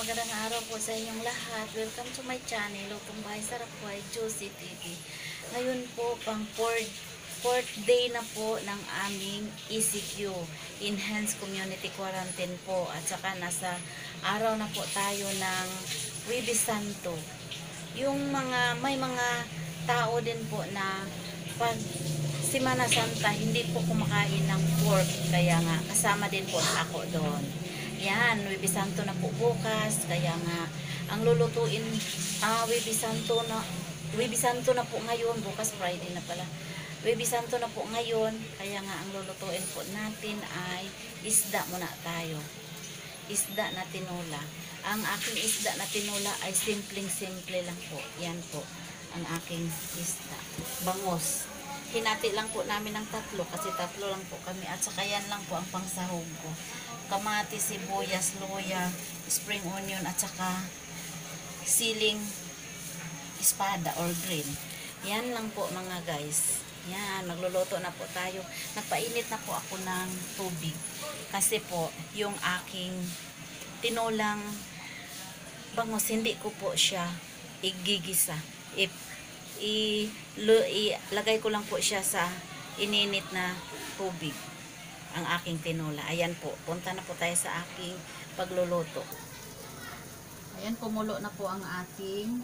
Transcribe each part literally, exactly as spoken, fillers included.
magandang araw po sa inyong lahat. Welcome to my channel, Lutong Bahay Sarap Buhay, Juicy T V. Ngayon po, pang fourth, fourth day na po ng aming E C Q, Enhanced Community Quarantine po. At saka nasa araw na po tayo ng Huwebes Santo. Yung mga, may mga tao din po na pag Semana Santa, hindi po kumakain ng pork. Kaya nga, kasama din po ako doon. Yan, Huwebes Santo na po bukas. Kaya nga, ang lulutuin, ah, Huwebes Santo na, Huwebes Santo na po ngayon. Bukas Friday na pala. Huwebes Santo na po ngayon. Kaya nga, ang lulutuin po natin ay isda muna tayo. Isda na tinola. Ang aking isda na tinola ay simpleng-simple lang po. Yan po, ang aking isda. Bangos. Hinati lang po namin ng tatlo kasi tatlo lang po kami at saka yan lang po ang pangsahog ko. Kamatis, sibuyas, luya, spring onion at saka siling espada or green. Yan lang po mga guys. Yan, magluluto na po tayo. Nagpainit na po ako ng tubig kasi po yung aking tinolang bangos, hindi ko po siya igigisa. If I, ilagay ko lang po siya sa ininit na tubig ang aking tinola. Ayan po, punta na po tayo sa aking pagluluto. Ayan, kumulo na po ang ating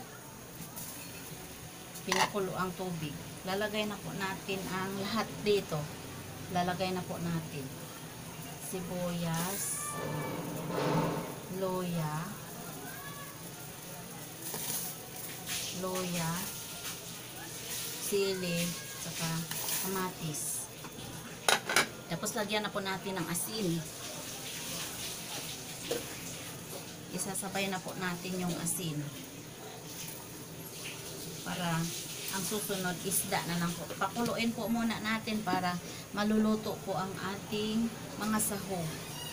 pinakulo ang tubig. Lalagay na po natin ang lahat dito. Lalagay na po natin sibuyas, luya, luya, sili, saka kamatis. Tapos lagyan na po natin ng asin. Isasabay na po natin yung asin. Para ang susunod isda na lang po. Pakuluin po muna natin para maluluto po ang ating mga sahog.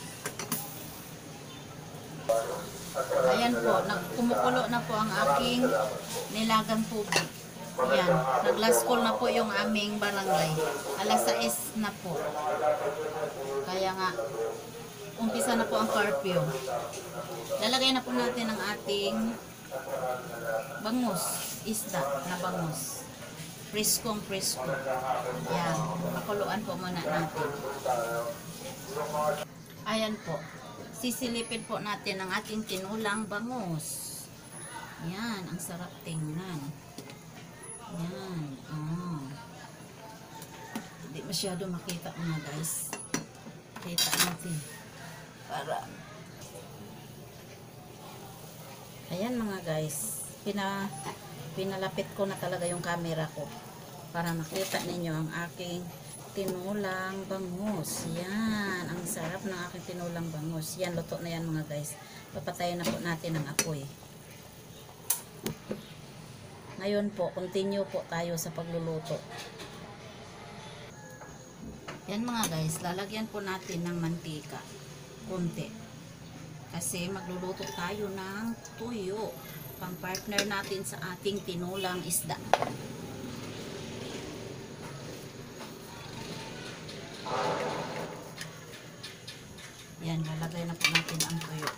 Ayan po, kumukulo na po ang aking nilagang tubig. Ayan, nag-last call na po yung aming barangay. alas sais na po. Kaya nga, umpisa na po ang curfew. Lalagay na po natin ang ating bangus, isda na bangus. Priskong prisko. Ayan, makuluan po muna natin. Ayan po, sisilipin po natin ang ating tinulang bangus. Ayan, ang sarap tingnan. Yan, oh. Hindi masyado makita mga guys. Kita natin. Para. Ayan mga guys. Pina, pinalapit ko na talaga yung camera ko. Para makita ninyo ang aking tinulang bangus. Yan, ang sarap ng aking tinulang bangus. Yan, luto na yan mga guys. Papatayin na po natin ang apoy. Ngayon po, continue po tayo sa pagluluto. Yan mga guys, lalagyan po natin ng mantika. Kunti. Kasi magluluto tayo ng tuyo. Pang partner natin sa ating tinulang isda. Yan, lalagay na po natin ang tuyo.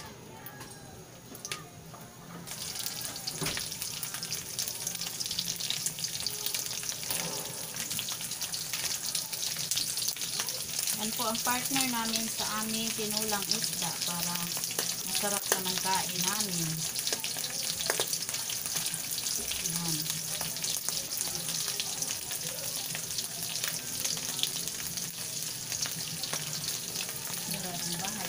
Yan po ang partner namin sa aming tinulang isda para masarap naman kain namin. Yan. Yan ang bahay.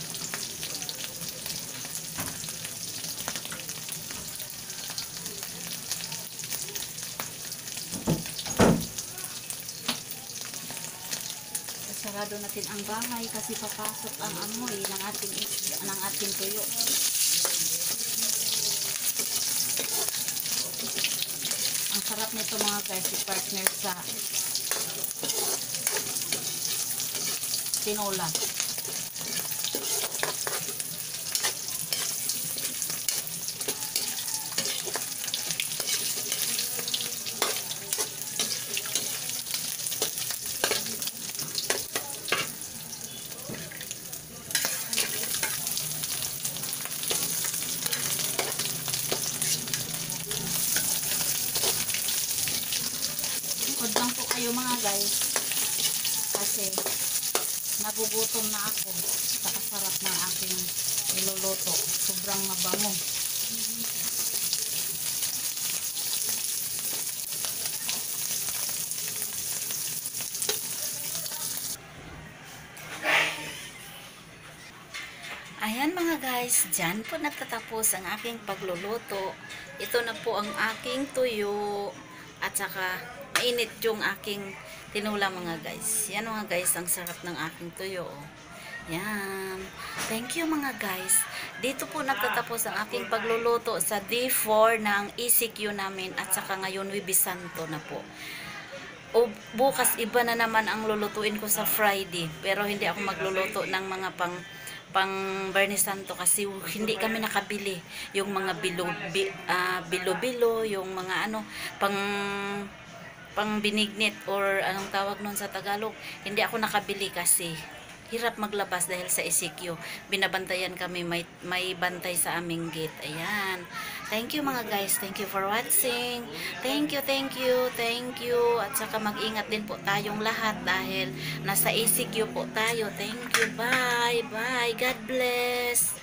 Sarado natin ang bahay kasi papasok ang amoy ng ating isda, ng ating tuyo. Ang sarap nito mga guys, i-partner sa tinola. guys. Kasi nagugutom na ako sa kasarap ng aking niluluto. Sobrang mabango. Ayan mga guys, dyan po nagtatapos ang aking pagluluto. Ito na po ang aking tuyo. At saka, mainit yung aking tinula mga guys. Yan mga guys, ang sarap ng aking tuyo. Yan. Thank you mga guys. Dito po nagtatapos ang aking pagluluto sa day four ng E C Q namin. At saka ngayon, Wibis Santo na po. O bukas, iba na naman ang lulutuin ko sa Friday. Pero hindi ako magluluto ng mga pang pang Bernis Santo kasi hindi kami nakabili yung mga bilo bi, uh, bilo-bilo, yung mga ano pang pang binignit or anong tawag nun sa Tagalog, hindi ako nakabili kasi hirap maglabas dahil sa E C Q. Binabantayan kami, may, may bantay sa aming gate. Ayan. Thank you mga guys. Thank you for watching. Thank you, thank you, thank you. At saka mag-ingat din po tayong lahat dahil nasa E C Q po tayo. Thank you. Bye. Bye. God bless.